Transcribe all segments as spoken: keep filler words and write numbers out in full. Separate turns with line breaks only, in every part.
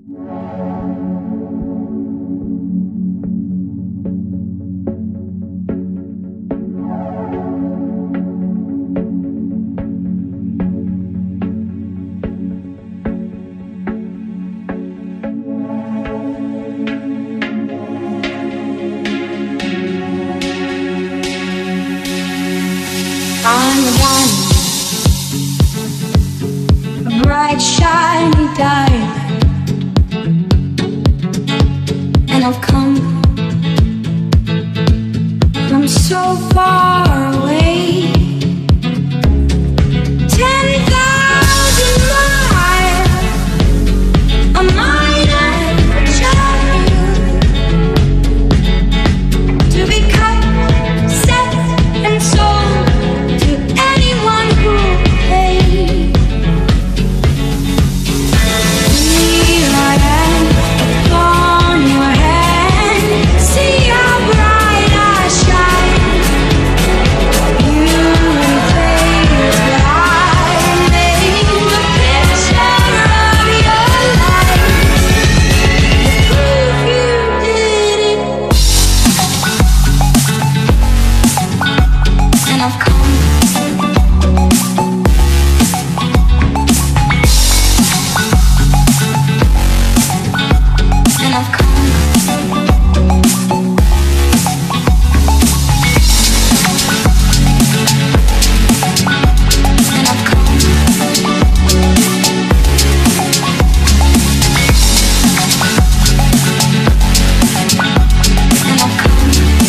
I'm a diamond, a bright shiny diamond, and I've come from so far away. Ten thousand miles, a mile to be cut, set, and sold to anyone who pays. Here I am upon your hand, see how bright I shine. You may face what I made, the picture of your life, the proof you did it. And I've come And I've come And I've come And I've come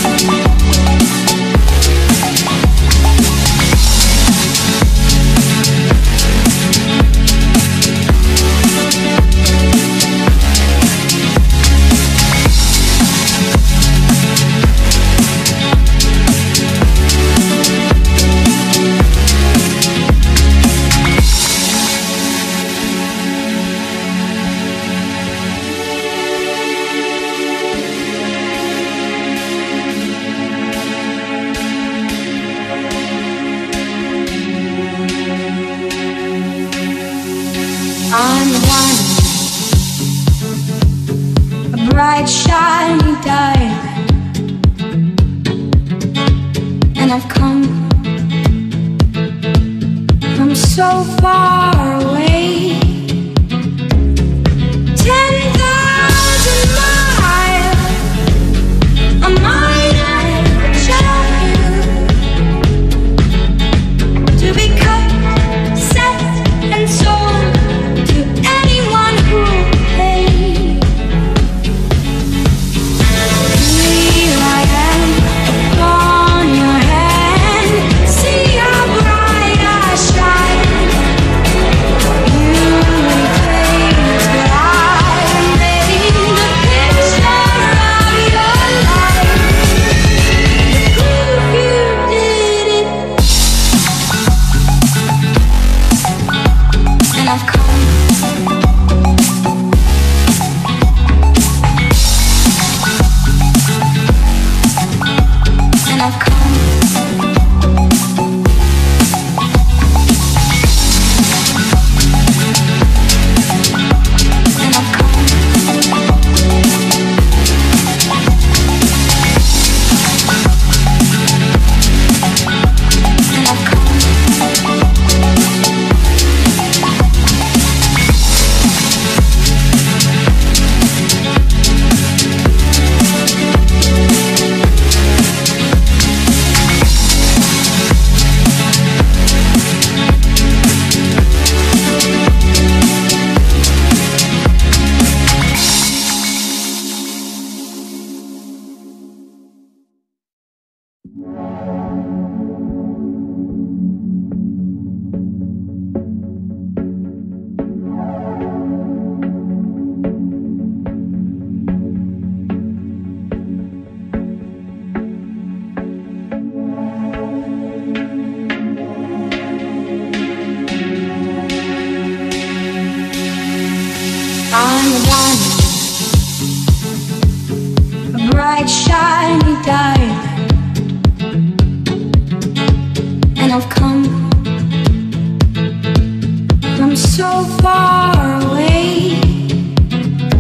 I'm a diamond, a bright shiny diamond, and I've come from so far away. Ten thousand miles, a mile to be cut, set, and sold to anyone who pays. Here I am upon your hand, see how bright I shine. You may face what I made, the picture of your life, the proof you did it. And I've come And I've come And I've come And I've come I'm a diamond, a bright shiny diamond, and I've come from so far away.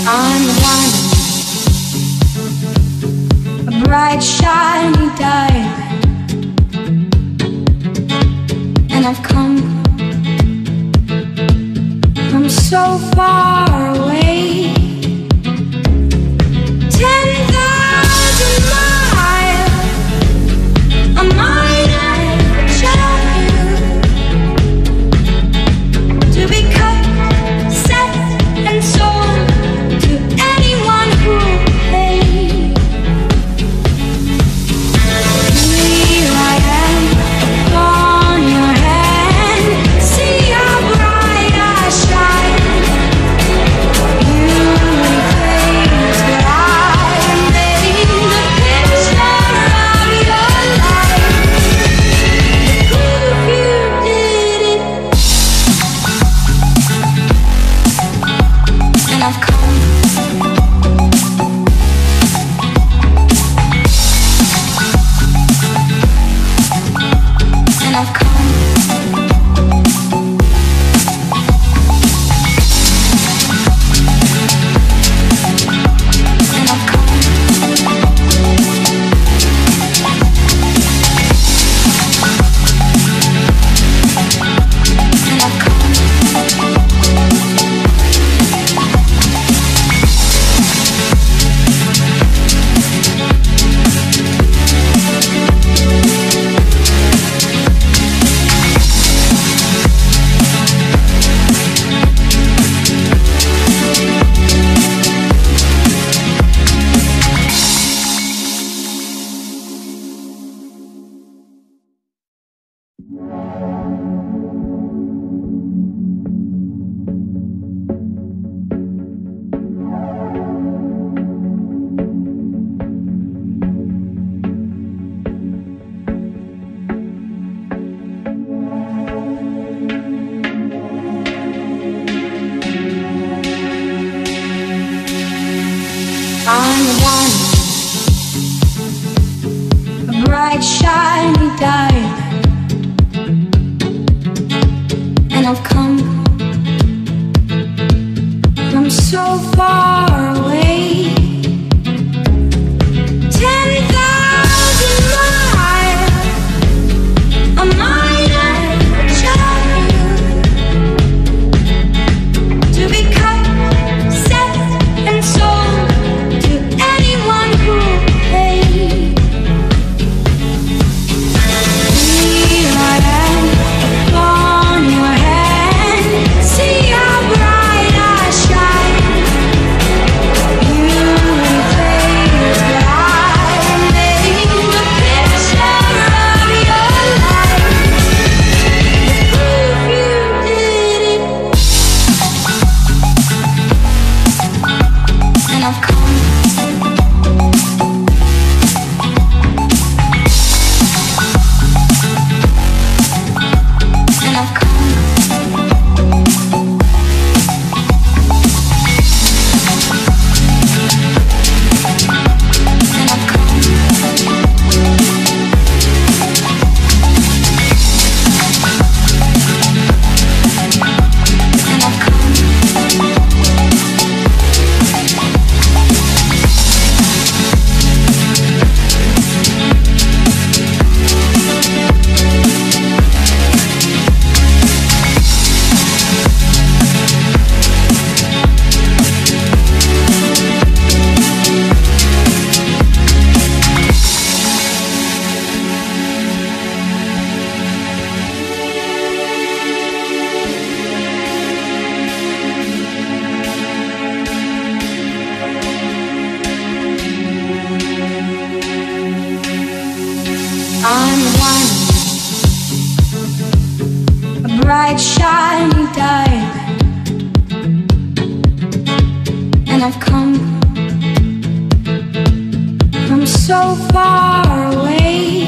I'm one, a bright shiny diamond, and I've come from so far away. Ten thousand miles, a minor child, to be cut, set, and sold to anyone who pays. Here I am on your hand, see how bright I shine. Beauty fades, but I am painting the picture of your life. Proof you did it, and I've come. And I've come. And I've come. And I've come. I'm one, a bright shiny diamond, and I've come from so far away. Ten thousand miles, a minor child, to be cut, set, and sold to anyone who pays. Here I am on your hand, see how bright I shine. Beauty fades, but I am painting the picture of your life. Proof you did it, and I've come. And I've come. And I've come. And I've come. I'm one, a bright shiny diamond, and I've come from so far away.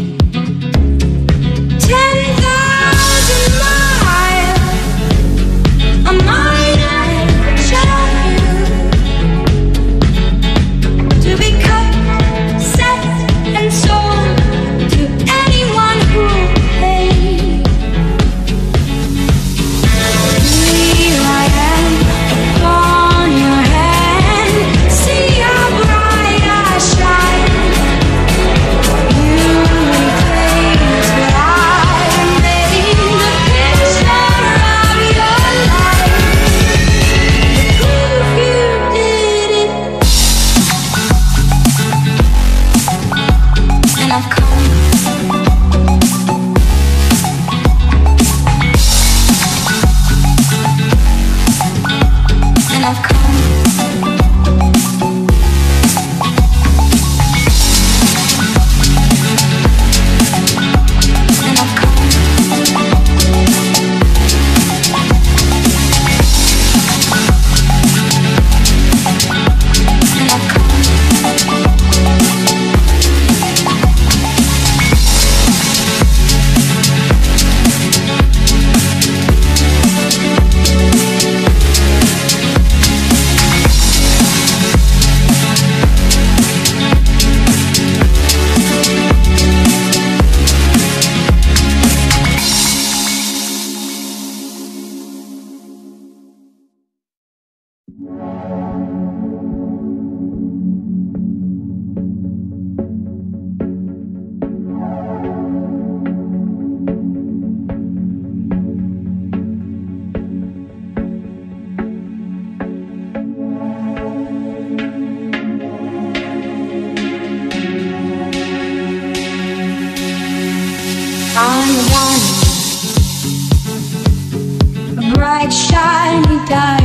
Ten thousand miles, a minor child, to be cut, set, and sold to anyone who pays. Here I am on your hand. bright, shiny diamond.